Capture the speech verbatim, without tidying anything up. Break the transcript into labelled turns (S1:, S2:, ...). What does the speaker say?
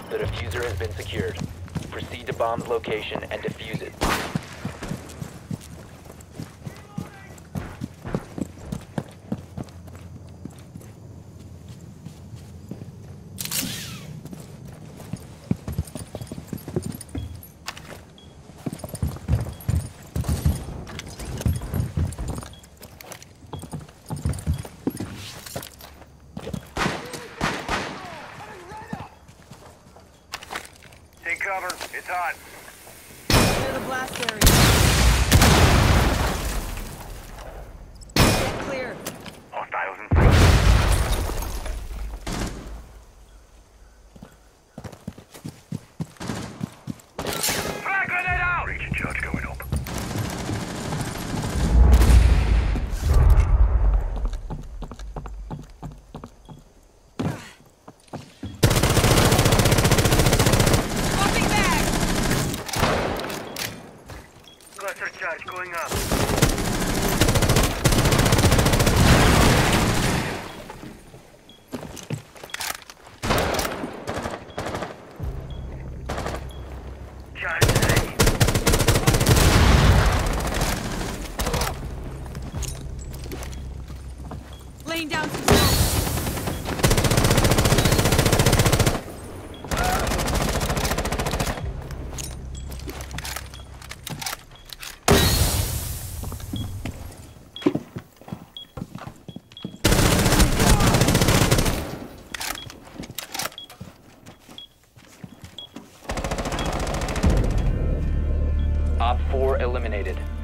S1: The diffuser has been secured. Proceed to bomb's location and defuse it.
S2: Take cover. It's hot.
S3: Clear the blast area. Get clear.
S2: Hostiles in sight. Frag grenade out! Breaching charge going up.
S3: Swapping back.
S2: Cluster charge going up. Charge ready.
S3: Laying down some smoke.
S1: Op four eliminated.